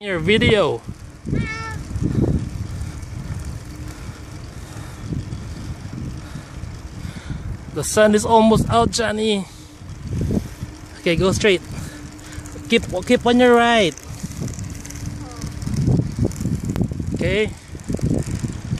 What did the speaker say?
Your video. The sun is almost out, Johnny. Okay, go straight. Keep on your right. Okay.